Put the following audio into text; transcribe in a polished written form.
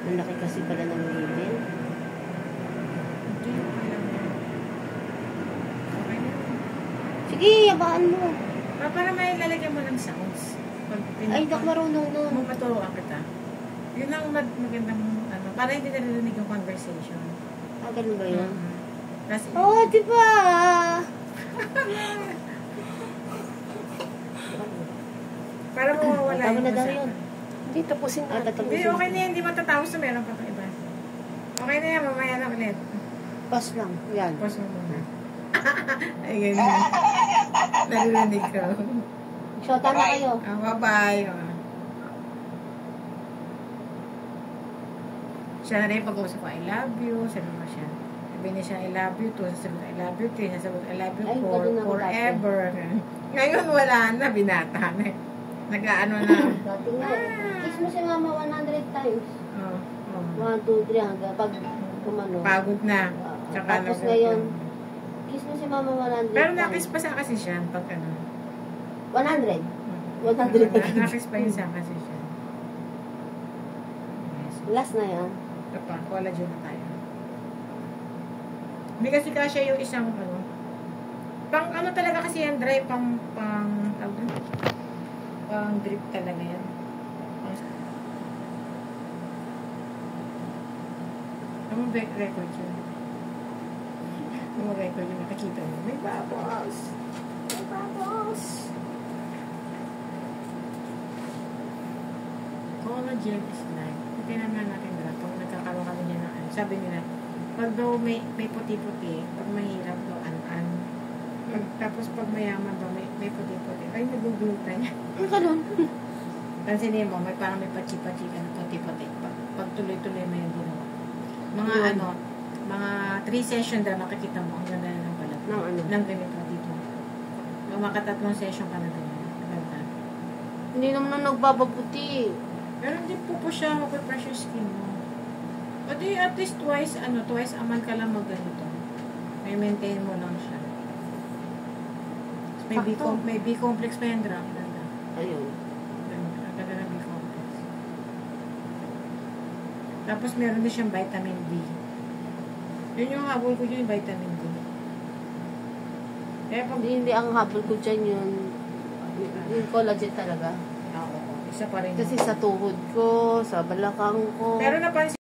Malaki kasi pala ng level. Hindi, alam mo. Okay na. Sige, yabaan mo. Para may lalagyan mo ng sounds. Ay, hindi ako marunong nun. Maturuan kita. Yun ang magandang, ano, para hindi narinig yung conversation. Ah, ganun ba yun? Kasi, Oh, diba? para mawawala Tama na yung daw usapan. yun. Hindi tapusin Ah, natin. Hindi, okay na yan. Hindi matatapos na meron pa ito iba. Okay na yan. Mamaya na ulit. Pause lang. Yan. Pause mo muna. Ay, ganyan. Narinig ko. Shota na kayo. Bye-bye. Siya na rin pag-uusap ko, I love you. Sabi mo siya. Sabi niya siya, I love you. Sabi I love you. Sabi I love you Ay, for ganun ako forever. Ngayon wala na. Binata na. Nag-ano na. Dati nga. Kiss mo si mama 100 times. Oh, oh. 1, 2, 3 hanggang pag kumano. Pagod na. Tsaka Tapos nag- ngayon, kiss mo si mama 100 Pero times. nakis pa sa kasi siya pag ano. 100. 100. Nakis pa yun sa kasi siya. Yes. Last na yan. Ito pa, collagen na tayo. Hindi kasi kasya yung isang ano. Pang ano talaga kasi yan, dry, pang drip talaga yan. Ano record yun? Ano record yun? Nakakita mo? May bubbles! May bubbles! Collagen is life. Tinaman natin na pag nagkakaroon kami niya na ano. Sabi nila, pag daw may puti-puti, pag mahirap daw an-an. Tapos pag mayaman daw may puti-puti. Ay, nagugulutan niya. Ano ka nun? Pansinin mo, parang may pachi-pachi ka na puti-puti. Pag tuloy-tuloy mo yung ginawa. Mga ano, mga 3 session daw makikita mo. Ang ganda na ng balat. Ng ano? Ng ganito dito. Yung makatatlong session ka na ganyan. Ganda. Hindi naman na nagbababuti. Pero hindi po siya mag-pressure skin mo. O di at least twice a month ka lang mag-ganito. May maintain mo lang siya. May B-complex pa yan, drop. Ganda. Ayun. Ganda ng B-complex. Tapos meron din siyang vitamin D. Yun yung habol ko yung vitamin D. Kaya pag... Hindi ang habol ko dyan yung collagen talaga. Oo, isa pa rin. Kasi sa tuhod ko, sa balakang ko. Pero napansin